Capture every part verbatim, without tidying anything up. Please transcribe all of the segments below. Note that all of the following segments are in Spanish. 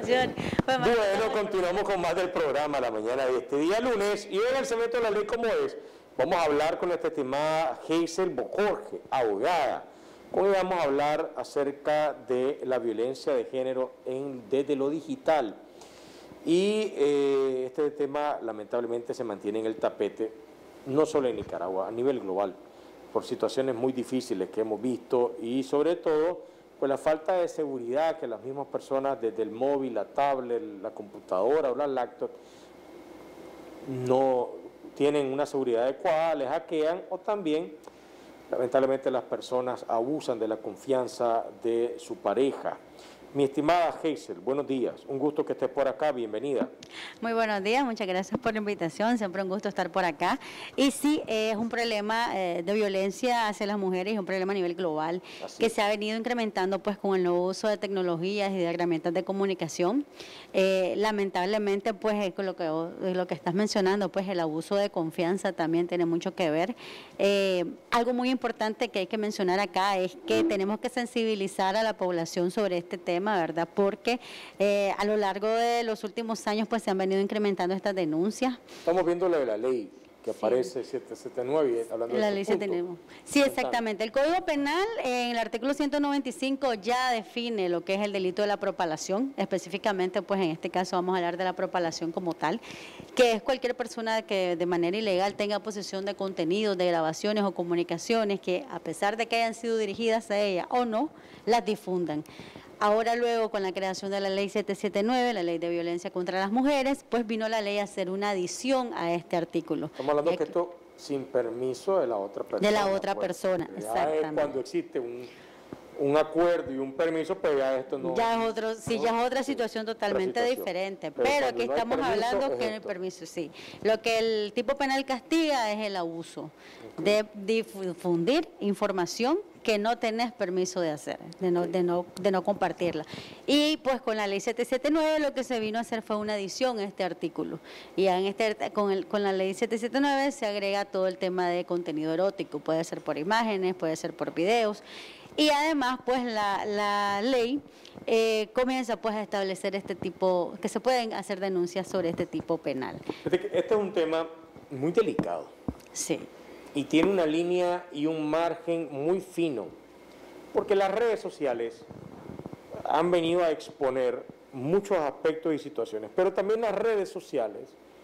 presentación. Pues, bueno, continuamos con más del programa la mañana de este día lunes. Y hoy en el segmento de la ley como es, vamos a hablar con nuestra estimada Hazel Bojorge, abogada. Hoy vamos a hablar acerca de la violencia de género en, desde lo digital. Y eh, este tema lamentablemente se mantiene en el tapete, no solo en Nicaragua, a nivel global, por situaciones muy difíciles que hemos visto y sobre todo pues la falta de seguridad que las mismas personas desde el móvil, la tablet, la computadora o la laptop no tienen una seguridad adecuada, les hackean o también lamentablemente las personas abusan de la confianza de su pareja. Mi estimada Hazel, buenos días. Un gusto que estés por acá. Bienvenida. Muy buenos días. Muchas gracias por la invitación. Siempre un gusto estar por acá. Y sí, eh, es un problema eh, de violencia hacia las mujeres, es un problema a nivel global Así que es. se ha venido incrementando pues con el nuevo uso de tecnologías y de herramientas de comunicación. Eh, lamentablemente, pues eh, con lo que, lo que estás mencionando, pues el abuso de confianza también tiene mucho que ver. Eh, algo muy importante que hay que mencionar acá es que tenemos que sensibilizar a la población sobre este tema, ¿verdad? Porque eh, a lo largo de los últimos años pues se han venido incrementando estas denuncias. Estamos viendo lo de la ley que aparece sí. setecientos setenta y nueve, hablando la de ley este punto. Sí, exactamente. El Código Penal en el artículo ciento noventa y cinco ya define lo que es el delito de la propalación, específicamente pues en este caso vamos a hablar de la propalación como tal, que es cualquier persona que de manera ilegal tenga posesión de contenidos, de grabaciones o comunicaciones que a pesar de que hayan sido dirigidas a ella o no, las difundan. Ahora luego con la creación de la ley setecientos setenta y nueve, la ley de violencia contra las mujeres, pues vino la ley a hacer una adición a este artículo. Estamos hablando que esto sin permiso de la otra persona. De la otra pues, persona, ya exactamente. Es cuando existe un, un acuerdo y un permiso, pues ya esto no... Ya es, otro, sí, no, ya es otra situación sí, totalmente situación. diferente, pero, pero aquí no estamos permiso, hablando que el permiso, sí. Lo que el tipo penal castiga es el abuso okay. de difundir información que no tenés permiso de hacer, de no, de, no, de no compartirla. Y pues con la ley setecientos setenta y nueve lo que se vino a hacer fue una adición a este artículo. Y en este, con, el, con la ley setecientos setenta y nueve se agrega todo el tema de contenido erótico, puede ser por imágenes, puede ser por videos. Y además pues la, la ley eh, comienza pues a establecer este tipo, que se pueden hacer denuncias sobre este tipo penal. Este es un tema muy delicado. Sí. Y tiene una línea y un margen muy fino, porque las redes sociales han venido a exponer muchos aspectos y situaciones, pero también las redes sociales,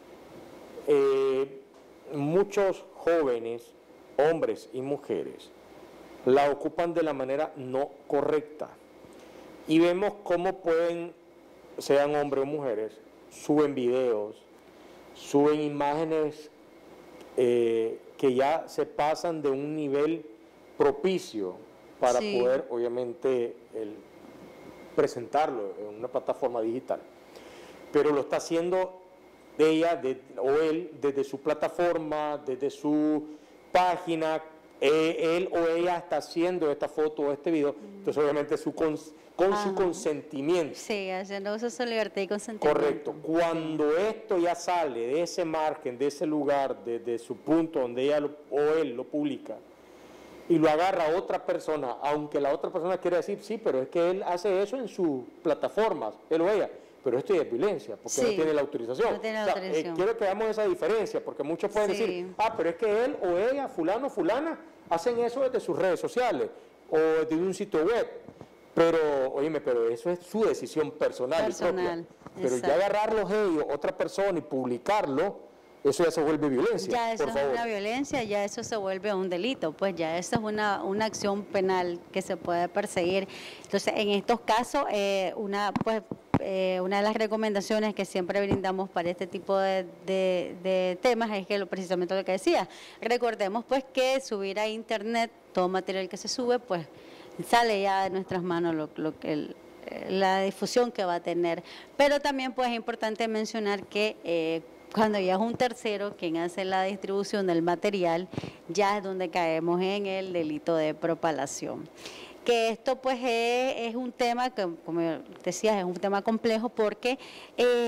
eh, muchos jóvenes, hombres y mujeres, la ocupan de la manera no correcta. Y vemos cómo pueden, sean hombres o mujeres, suben videos, suben imágenes eh, que ya se pasan de un nivel propicio para sí. poder, obviamente, el, presentarlo en una plataforma digital. Pero lo está haciendo ella de, o él desde su plataforma, desde su página, eh, él o ella está haciendo esta foto o este video, mm. entonces obviamente su cons, con Ajá. su consentimiento. Sí, haciendo uso de su libertad y consentimiento. Correcto. Cuando sí. esto ya sale de ese margen, de ese lugar, de, de su punto donde ella lo, o él lo publica, y lo agarra a otra persona, aunque la otra persona quiera decir, sí, pero es que él hace eso en sus plataformas, él o ella, pero esto ya es violencia, porque sí. no tiene la autorización. No tiene la o sea, autorización. Eh, quiero que veamos esa diferencia, porque muchos pueden sí. decir, ah, pero es que él o ella, fulano o fulana, hacen eso desde sus redes sociales, o desde un sitio web. Pero, oíme, pero eso es su decisión personal, personal y propia. Pero exacto. ya agarrarlos ellos, otra persona, y publicarlo, eso ya se vuelve violencia. Ya eso por es favor. una violencia, ya eso se vuelve un delito, pues ya eso es una, una acción penal que se puede perseguir. Entonces, en estos casos, eh, una, pues, eh, una de las recomendaciones que siempre brindamos para este tipo de, de, de temas es que lo, precisamente lo que decía, recordemos pues que subir a internet todo material que se sube, pues sale ya de nuestras manos lo, lo que el, la difusión que va a tener. Pero también pues es importante mencionar que eh, cuando ya es un tercero quien hace la distribución del material, ya es donde caemos en el delito de propalación. Que esto pues es, es un tema que, como decías, es un tema complejo porque eh,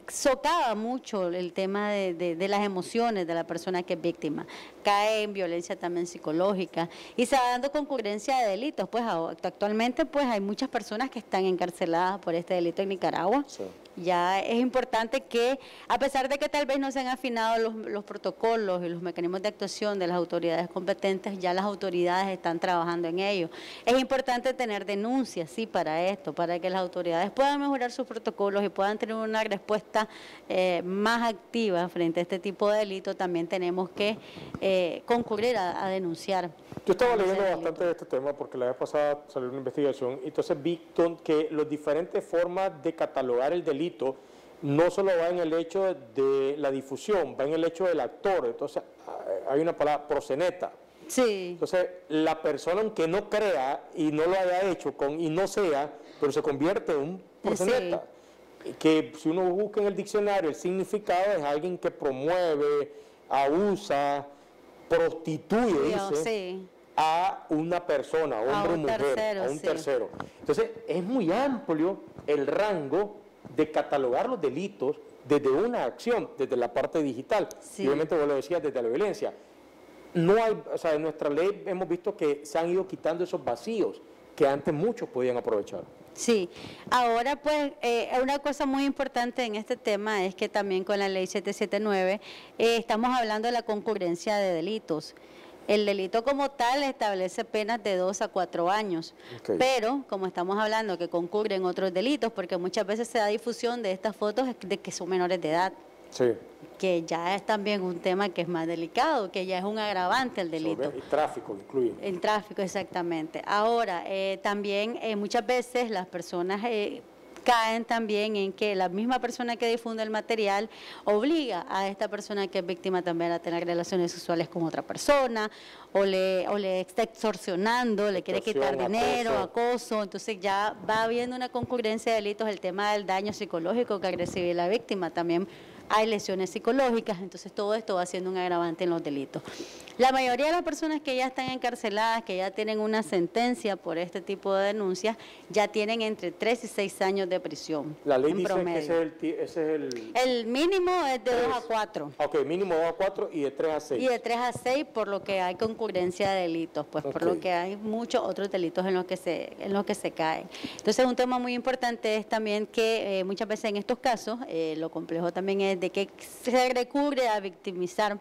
socava mucho el tema de, de, de las emociones de la persona que es víctima, cae en violencia también psicológica y se va dando concurrencia de delitos. Pues actualmente pues hay muchas personas que están encarceladas por este delito en Nicaragua. Sí. Ya es importante que, a pesar de que tal vez no se han afinado los, los protocolos y los mecanismos de actuación de las autoridades competentes, ya las autoridades están trabajando en ello. Es importante tener denuncias, sí, para esto, para que las autoridades puedan mejorar sus protocolos y puedan tener una respuesta eh, más activa frente a este tipo de delito. También tenemos que eh, concurrir a, a denunciar. Yo estaba leyendo bastante de este tema porque la vez pasada salió una investigación y entonces vi que las diferentes formas de catalogar el delito no solo va en el hecho de la difusión, va en el hecho del actor. Entonces hay una palabra, proxeneta. Sí. Entonces la persona, aunque no crea y no lo haya hecho con y no sea, pero se convierte en un proxeneta. Sí. Que si uno busca en el diccionario el significado es alguien que promueve, abusa, prostituye, dice, sí, a una persona, hombre o mujer, tercero, a un sí. tercero. Entonces es muy amplio el rango de catalogar los delitos desde una acción, desde la parte digital, sí. Y obviamente vos lo decías, desde la violencia. No hay, o sea, en nuestra ley hemos visto que se han ido quitando esos vacíos que antes muchos podían aprovechar. Sí, ahora pues eh, una cosa muy importante en este tema es que también con la ley setecientos setenta y nueve eh, estamos hablando de la concurrencia de delitos. El delito como tal establece penas de dos a cuatro años, okay. Pero como estamos hablando que concurren otros delitos, porque muchas veces se da difusión de estas fotos de que son menores de edad, sí. Que ya es también un tema que es más delicado, que ya es un agravante el delito. Y tráfico incluye. El tráfico, exactamente. Ahora, eh, también eh, muchas veces las personas Eh, caen también en que la misma persona que difunde el material obliga a esta persona que es víctima también a tener relaciones sexuales con otra persona o le, o le está extorsionando, le quiere quitar dinero, acoso. acoso, entonces ya va habiendo una concurrencia de delitos, el tema del daño psicológico que agresiva la víctima también. Hay lesiones psicológicas, entonces todo esto va siendo un agravante en los delitos. La mayoría de las personas que ya están encarceladas, que ya tienen una sentencia por este tipo de denuncias, ya tienen entre tres y seis años de prisión. La ley dice promedio. que ese es el... Ese es el... el mínimo es de dos a cuatro. Ok, mínimo dos a cuatro y de tres a seis. Y de tres a seis por lo que hay concurrencia de delitos, pues okay. Por lo que hay muchos otros delitos en los que se, en los que se caen. Entonces un tema muy importante es también que eh, muchas veces en estos casos, eh, lo complejo también es de que se recurre a victimizar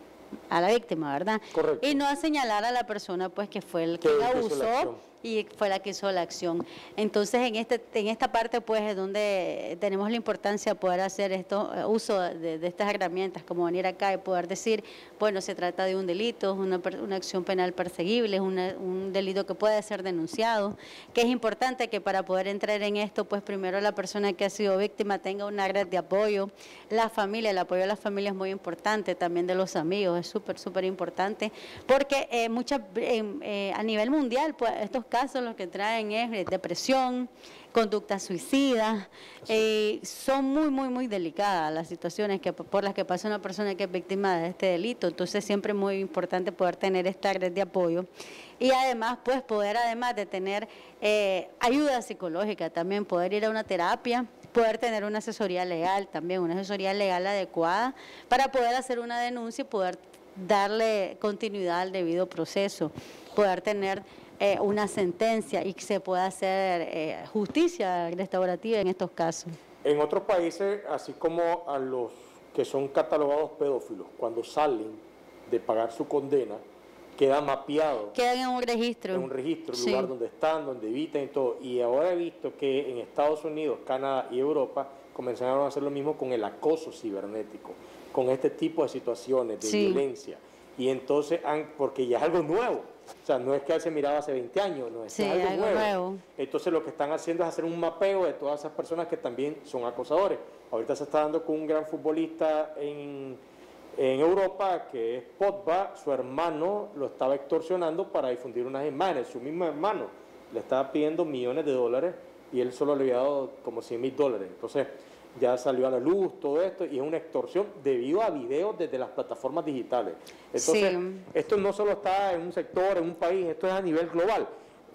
a la víctima, ¿verdad? Correcto. Y no a señalar a la persona pues que fue el que la usó y fue la que hizo la acción. Entonces en este en esta parte pues es donde tenemos la importancia de poder hacer esto uh, uso de, de estas herramientas, como venir acá y poder decir, bueno, se trata de un delito, una, una acción penal perseguible, es una, un delito que puede ser denunciado, que es importante que para poder entrar en esto, pues primero la persona que ha sido víctima tenga una red de apoyo, la familia, el apoyo de la familia es muy importante, también de los amigos, es súper, súper importante, porque eh, muchas, eh, eh, a nivel mundial, pues estos casos lo que traen es depresión, conducta suicida, eh, son muy, muy, muy delicadas las situaciones que, por las que pasa una persona que es víctima de este delito, entonces siempre es muy importante poder tener esta red de apoyo y además, pues poder además de tener eh, ayuda psicológica, también poder ir a una terapia, poder tener una asesoría legal también, una asesoría legal adecuada para poder hacer una denuncia y poder darle continuidad al debido proceso, poder tener Eh, una sentencia y que se pueda hacer eh, justicia restaurativa en estos casos. En otros países, así como a los que son catalogados pedófilos, cuando salen de pagar su condena, queda mapeado. Quedan en un registro. En un registro, el sí. lugar donde están, donde evitan y todo. Y ahora he visto que en Estados Unidos, Canadá y Europa comenzaron a hacer lo mismo con el acoso cibernético, con este tipo de situaciones de sí. violencia. Y entonces, porque ya es algo nuevo. O sea, no es que se miraba hace veinte años, no es, sí, es algo, algo nuevo. nuevo. Entonces lo que están haciendo es hacer un mapeo de todas esas personas que también son acosadores. Ahorita se está dando con un gran futbolista en, en Europa, que es Pogba, su hermano lo estaba extorsionando para difundir unas imágenes, su mismo hermano le estaba pidiendo millones de dólares y él solo le había dado como cien mil dólares. Entonces ya salió a la luz todo esto y es una extorsión debido a videos desde las plataformas digitales. Entonces, sí. esto no solo está en un sector, en un país, esto es a nivel global.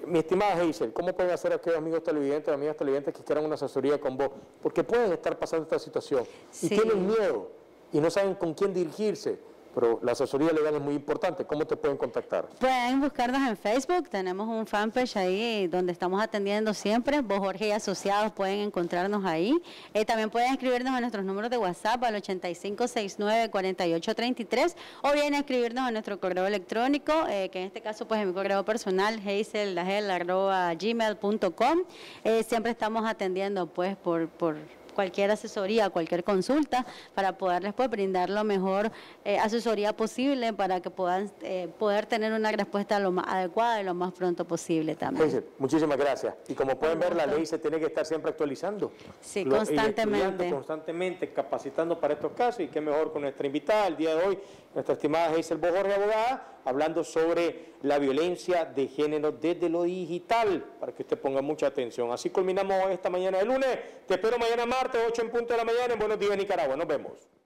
Mi estimada Hazel, ¿cómo pueden hacer aquellos amigos televidentes, amigas televidentes que quieran una asesoría con vos? Porque pueden estar pasando esta situación y Sí. tienen miedo y no saben con quién dirigirse, pero la asesoría legal es muy importante. ¿Cómo te pueden contactar? Pueden buscarnos en Facebook, tenemos un fanpage ahí donde estamos atendiendo siempre. Vos, Jorge y asociados pueden encontrarnos ahí. Eh, también pueden escribirnos a nuestros números de WhatsApp al ochenta y cinco sesenta y nueve cuarenta y ocho treinta y tres o bien escribirnos a nuestro correo electrónico, eh, que en este caso pues es mi correo personal, hazel arroba gmail punto com. Eh, siempre estamos atendiendo pues por... por cualquier asesoría, cualquier consulta, para poderles pues, brindar la mejor eh, asesoría posible para que puedan eh, poder tener una respuesta lo más adecuada y lo más pronto posible también. Hazel, muchísimas gracias. Y como pueden ver, la ley se tiene que estar siempre actualizando. Sí, Lo- y constantemente. estudiando constantemente, capacitando para estos casos, y qué mejor con nuestra invitada el día de hoy, nuestra estimada Hazel Bojorge, abogada, hablando sobre la violencia de género desde lo digital, para que usted ponga mucha atención. Así culminamos esta mañana de lunes. Te espero mañana martes, ocho en punto de la mañana, en Buenos Días, Nicaragua. Nos vemos.